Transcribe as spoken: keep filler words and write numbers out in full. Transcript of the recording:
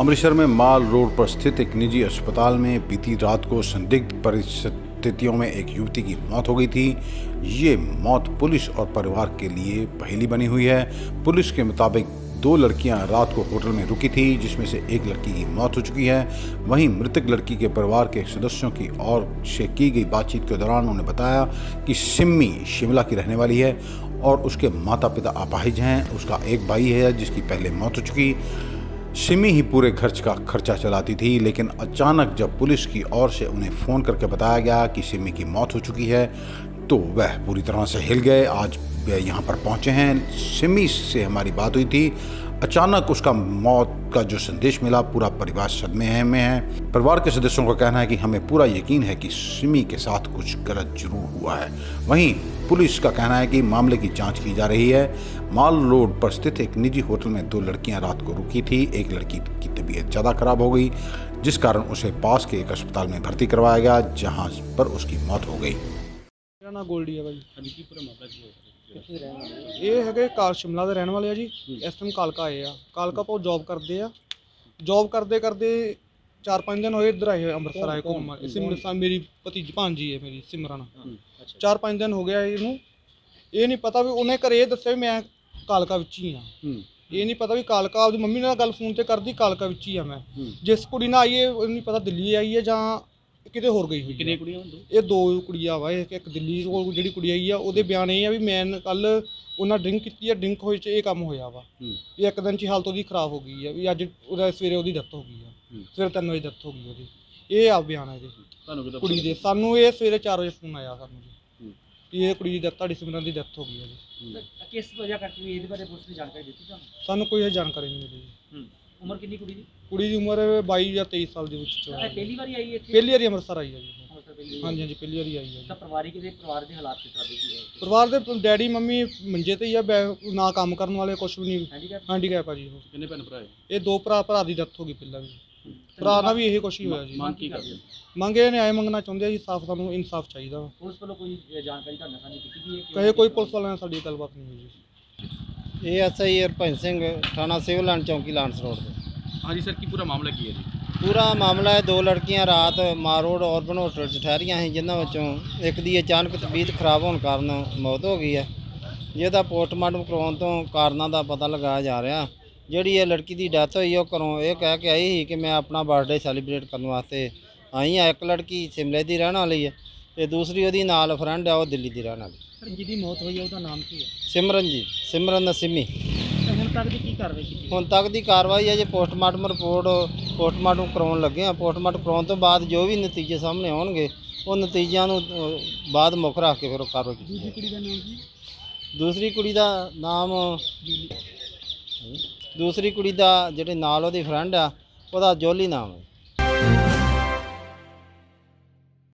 अमृतसर में माल रोड पर स्थित एक निजी अस्पताल में बीती रात को संदिग्ध परिस्थितियों में एक युवती की मौत हो गई थी। ये मौत पुलिस और परिवार के लिए पहेली बनी हुई है। पुलिस के मुताबिक दो लड़कियां रात को होटल में रुकी थी, जिसमें से एक लड़की की मौत हो चुकी है। वहीं मृतक लड़की के परिवार के सदस्यों की ओर से की गई बातचीत के दौरान उन्होंने बताया कि सिम्मी शिमला की रहने वाली है और उसके माता पिता अपाहिज हैं। उसका एक भाई है जिसकी पहले मौत हो चुकी। सिमी ही पूरे घर का खर्चा चलाती थी, लेकिन अचानक जब पुलिस की ओर से उन्हें फ़ोन करके बताया गया कि सिमी की मौत हो चुकी है तो वह पूरी तरह से हिल गए। आज वह यहाँ पर पहुँचे हैं। सिमी से हमारी बात हुई थी। अचानक उसका मौत का जो संदेश मिला, पूरा परिवार सदमे में है। परिवार के सदस्यों का कहना है कि हमें पूरा यकीन है कि सिमी के साथ कुछ गलत जरूर हुआ है। वहीं पुलिस का कहना है कि मामले की जांच की जा रही है। माल रोड पर स्थित एक निजी होटल में दो लड़कियां रात को रुकी थी। एक लड़की की तबीयत ज़्यादा खराब हो गई, जिस कारण उसे पास के एक अस्पताल में भर्ती करवाया गया, जहां पर उसकी मौत हो गई। मेरा नाम गोल्डी है भाई। ये है कार शिमला के रहने वाले है जी। इस टाइम कालका आए आ, कालका पर जॉब करते हैं। जॉब करते करते चार पाँच दिन होए इधर आए अमृतसर आए घूमन। सिमरन मेरी भतीजी भांजी है मेरी सिमरन। चार पाँच दिन हो गया इनू। ये नहीं पता भी उन्हें घरे दस्सिया मैं कालका विच ही हाँ। ये नहीं पता भी कालका आपकी मम्मी ने गल फोन से करती कालका विच ही हाँ मैं। जिस कुड़ी ना आई है नहीं पता दिल्ली आई है जां किते होर गई हुई। कितनी कुड़ियां ये दो कुड़ियां वा। एक दिल्ली कोल जिहड़ी कुड़ी आई आ उहदे बयान ये आ भी मैं कल उन्हें ड्रिंक की है, ड्रिंक होए च ये काम होया वा। ये एक दिन च हालत उसदी खराब हो गई है भी अज सवेरे उसदी डेथ हो गई है। सवेरे तीन बजे डेथ हो गई उसदी। ये आ बयान है जी कुड़ी दे। सानू ये सवेरे चार बजे फोन आया सानू जी ये कुड़ी दी डेथ तुहाडी सिमरन दी डेथ हो गई है जी। किस वजह करके ਇਹਦੇ ਬਾਰੇ ਪੁਲਿਸ ਨੇ ਜਾਣਕਾਰੀ ਦਿੱਤੀ ਤੁਹਾਨੂੰ? सानू कोई जानकारी नहीं मिली जी। ਉਮਰ ਕਿੰਨੀ ਕੁੜੀ ਦੀ? कुड़ी की उम्र बाई या तेईस साल ਦੀ ਵਿੱਚ ਪਹਿਲੀ ਵਾਰੀ ਆਈ ਇੱਥੇ? ਪਹਿਲੀ ਵਾਰੀ ਅੰਮ੍ਰਿਤਸਰ ਆਈ ਹੈ ਜੀ। हाँ हाँ जी पहली बारी आई है। ਤਾਂ ਪਰਿਵਾਰਿਕ ਦੇ ਪਰਿਵਾਰ ਦੇ ਹਾਲਾਤ ਕਿਸ ਤਰ੍ਹਾਂ ਦੇ ਸੀ? परिवार के डैडी मम्मी मंजे ते ही है, ना काम करने वाले कुछ भी नहीं। हैंडीकैप? हैंडीकैप है जी। ਕਿੰਨੇ ਭੈਣ ਭਰਾ ਹੈ? ये दो भरा भरा की डेथ हो गई पहला भी। भरा ना भी यही कुछ ही होया जी। ਮੰਗ ਕੀ ਕਰਦੇ? मंगे न्याय मंगना चाहते जी। साफ सानू इंसाफ चाहिए। ਪੁਲਿਸ ਵੱਲੋਂ ਕੋਈ ਜਾਣਕਾਰੀ ਤੁਹਾਨੂੰ ਸਾਂਝੀ ਕੀਤੀ ਗਈ ਹੈ? कहे कोई पुलिस वाले ने साड़ी गलबात नहीं हुई जी। ये एस आई हरभजन सिंह थाना सिविल लाइन चौंकी लांस रोड पे। हाँ जी सर, की पूरा मामला की है जी? पूरा मामला है दो लड़कियां रात मार रोड ऑर्बन होटल च ठहरियां हैं, जिन्हों विचों एक दी अचानक तबीयत खराब होने कारण मौत हो गई है, जिहदा पोस्टमार्टम करवाउण तो कारणों का पता लगाया जा रहा। जिहड़ी ये लड़की की डेथ हुई वो घरों ये कह के आई ही कि मैं अपना बर्थडे सैलीब्रेट करने वास्ते आई हाँ। एक लड़की शिमले की रहने वाली है तो दूसरी वो नाल फ्रेंड है वो दिल्ली की रहने वाली। सर जिहदी मौत हुई है उसका नाम की है? सिमरन जी, सिमरन सिमी। ਹੁਣ तक की की कार्रवाई की? ਹੁਣ तक की कार्रवाई है जी पोस्टमार्टम रिपोर्ट पोस्टमार्टम करवाउण लगे हैं। पोस्टमार्टम करवाउण तो बाद जो भी नतीजे सामने आउणगे वो नतीजों बाद मुख रख के फिर कार्रवाई की। दूसरी कुड़ी का नाम की? दूसरी कुड़ी का नाम दूसरी कुड़ी का जिहड़े नाल ओहदी फ्रेंड आ ओहदा जोली नाम है।